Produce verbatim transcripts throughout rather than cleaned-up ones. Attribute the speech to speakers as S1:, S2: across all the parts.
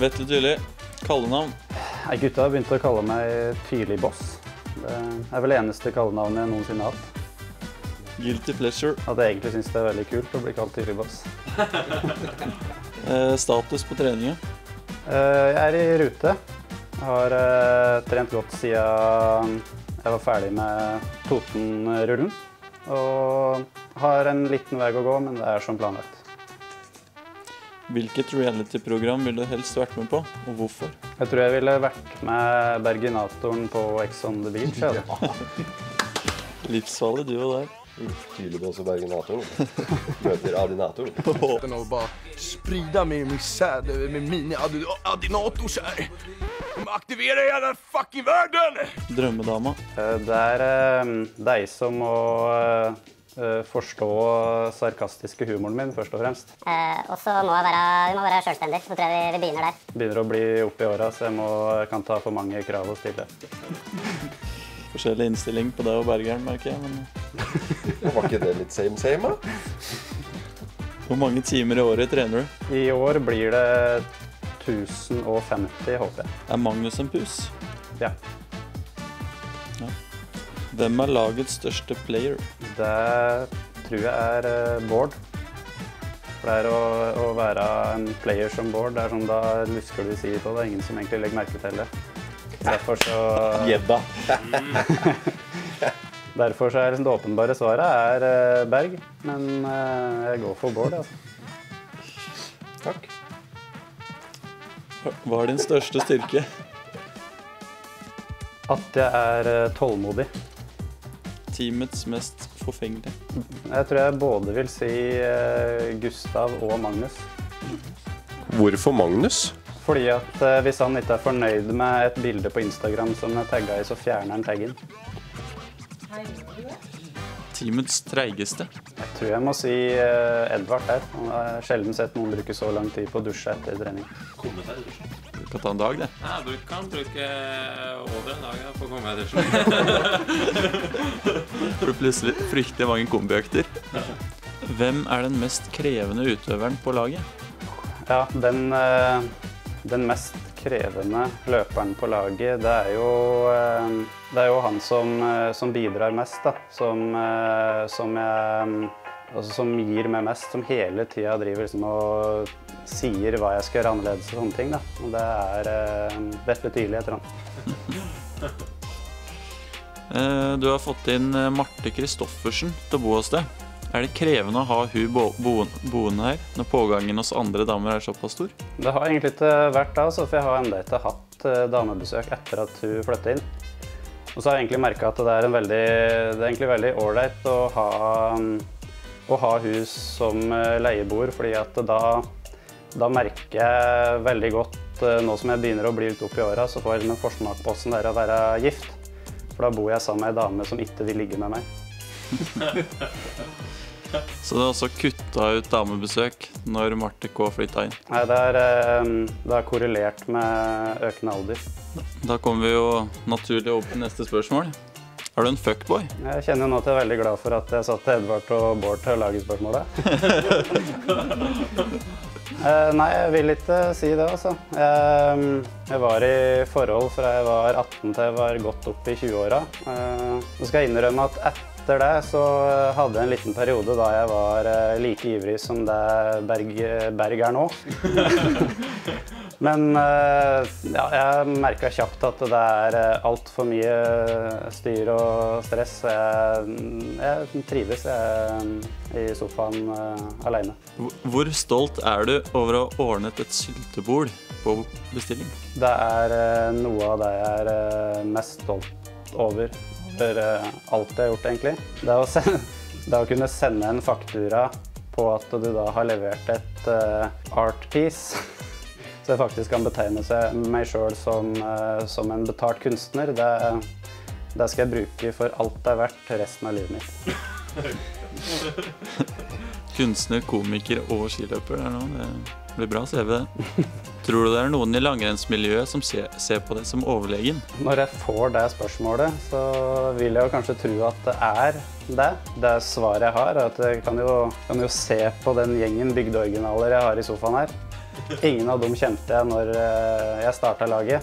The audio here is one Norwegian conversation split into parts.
S1: Vetle Tyrli, kallenavn?
S2: Nei, gutta har begynt å kalle meg Tyrli Boss. Det er vel det eneste kallenavnet jeg noensinne har hatt.
S1: Guilty pleasure?
S2: At jeg egentlig synes det er veldig kult å bli kalt Tyrli Boss.
S1: eh, status på treningen?
S2: Eh, jeg er i rute. Jeg har eh, trent godt siden jeg var ferdig med Toten-rullen. Og har en liten vei å gå, men det er som planlagt.
S1: Hvilket reality-program ville du helst vært med på, og hvorfor?
S2: Jeg tror jeg ville vært med Berginatoren på Ex on the Beach. Ja.
S1: Livsfarlig du og der.
S3: Tyrli Boss og Berginatoren. Møter Adinator.
S4: Och bara sprida min misär med mina adinators här. De aktiverar hela fucking världen!
S1: Drømmedama?
S2: Det er deg som må forstå sarkastiske humoren min, først og fremst.
S5: Eh, og så må jeg være, vi må være selvstendig, så tror jeg vi, vi begynner der.
S2: Begynner å bli oppe i åra, så jeg må, kan ta for mange krav og stille.
S1: Forskjellig innstilling på deg og Bergeren, merker jeg. Men...
S3: Var ikke det litt same same, da?
S1: Hvor mange timer i året trener du?
S2: I år blir det tusen og femti, håper jeg.
S1: Er Magnus en pus?
S2: Ja.
S1: Ja. Hvem er lagets største player?
S2: Det tror jeg er Bård. For det er å, å være en player som Bård, det er sånn da lusker du si på, det er ingen som egentlig legger merke til det. Derfor så...
S3: Gjedda.
S2: Derfor så er liksom det åpenbare svaret er Berg, men jeg går for Bård, altså.
S3: Takk.
S1: Hva er din største styrke?
S2: At jeg er tålmodig.
S1: Teamets mest forfengelige?
S2: Jeg tror jeg både vil si Gustav og Magnus.
S3: Hvorfor Magnus?
S2: Fordi at hvis han ikke er fornøyd med et bilde på Instagram som er tagget i, så fjerner han taggen.
S1: Teamets treigeste?
S2: Jeg tror jeg må si Edvard der. Han har sjelden sett noen bruke så lang tid på å dusje etter trening.
S6: Komme seg i dusjen.
S1: Du kan ta en dag, det.
S6: Ja, du kan bruke over en dag for å komme deg i dusjen.
S1: For plutselig fryktelig mange kombiøkter. Hvem er den mest krevende utøveren på laget?
S2: Ja, den, den mest krevende løperen på laget, det er jo, det er jo han som, som bidrar mest, da. Som, som, jeg, altså som gir meg mest, som hele tiden driver liksom og sier hva jeg skal gjøre annerledes og sånne ting, da. Og det er Vetle Tyrli etter han.
S1: Du har fått inn Marte Kristoffersen til å bo hos deg. Er det krevende å ha hun bo bo boende her, når pågangen hos andre damer er såpass stor? Det
S2: har egentlig ikke vært det, altså, for jeg har enda ikke hatt damebesøk etter at hun flyttet inn. Og så har jeg egentlig merket at det er en veldig, det er egentlig veldig ålreit å ha, å ha hus som leieboer, fordi at da, da merker jeg veldig godt, nå som jeg begynner å bli litt opp i åra, så får jeg en forsmak på hvordan det er å være gift. For da bor jeg sammen med en dame som ikke vil ligge med meg.
S1: Så det er også kuttet ut damebesøk når Marte K flyttet inn?
S2: Nei, det er, det er korrelert med økende alder.
S1: Da kommer vi jo naturlig opp til neste spørsmål. Er du en fuckboy?
S2: Jeg kjenner nå at jeg er veldig glad for at jeg satt Edvard og Bård til å lage spørsmålet. Nei, jeg vil ikke si det, altså. Jeg, jeg var i forhold fra jeg var atten til jeg var godt opp i tjue-åra. Nå skal jeg innrømme at etter det så hadde jeg en liten periode da jeg var like ivrig som det Berg, Berg er nå. Men ja, jeg merket kjapt at det er alt for mye styr og stress. Jeg, jeg trives jeg, i sofaen alene.
S1: Hvor stolt er du over å ha ordnet et syltebord på bestilling?
S2: Det er noe av det jeg er mest stolt over. For alt jeg har gjort, egentlig. Det er å, sende, det er å kunne sende en faktura på at du da har levert et uh, art piece, så jeg faktisk kan betegne meg selv som, uh, som en betalt kunstner. Det, det skal jeg bruke for alt det er verdt resten av livet mitt.
S1: Kunstner, komiker og skiløper, det er noe. Det blir bra C V det. Tror du det er noen i langrennsmiljøet som ser, ser på det som overlegen?
S2: Når jeg får det spørsmålet, så vil jeg jo kanskje tro at det er det. Det er svaret jeg har, at jeg kan jo, kan jo se på den gjengen bygdeoriginaler jeg har i sofaen her. ingen av dem kjente jeg når eh, jeg startet laget.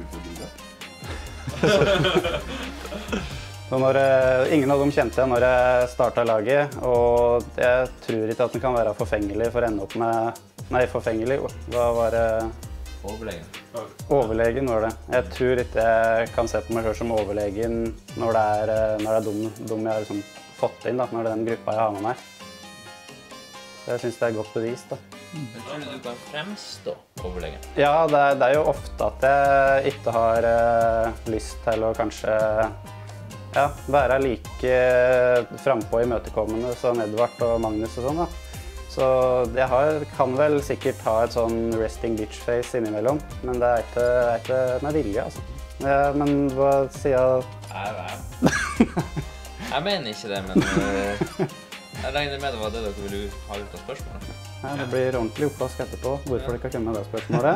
S2: Så når, eh, ingen av dem kjente jeg når jeg startet laget, og jeg tror ikke at den kan være forfengelig for å ende opp med... Nei, forfengelig, hva var det?
S7: Overlegen.
S2: Overlegen var det. Jeg tror ikke jeg kan se på meg selv som overlegen når det er, når det er dum, dum jeg har liksom fått inn, da, når det er den gruppa jeg har med meg. Så jeg synes det er godt bevist, da.
S7: Men tror du du kan fremstå overlegen?
S2: Ja, det er, det er jo ofte at jeg ikke har uh, lyst til å kanskje ja, være like frempå i møtekommende som Edvard og Magnus og sånn, da. Så jeg har, kan vel sikkert ha et sånn resting bitch face innimellom, men det er ikke, det er ikke med vilje, altså. Ja, men hva sier jeg?
S7: Jeg, jeg. jeg mener ikke det, men uh, jeg regner med det var det dere ville ha ut av spørsmålet.
S2: Ja, det blir ordentlig oppvask etterpå. Hvorfor det ikke kommer med det spørsmålet?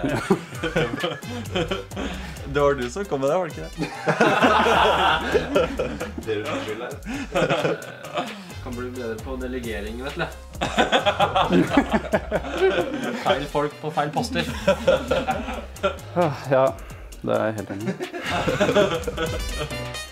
S1: Det var du som kom med det, var det ikke det?
S3: Det er du som skylder.
S6: Kan bli bedre på delegering, vet du. Feil folk på feil poster.
S2: Ja, det er jeg helt enig.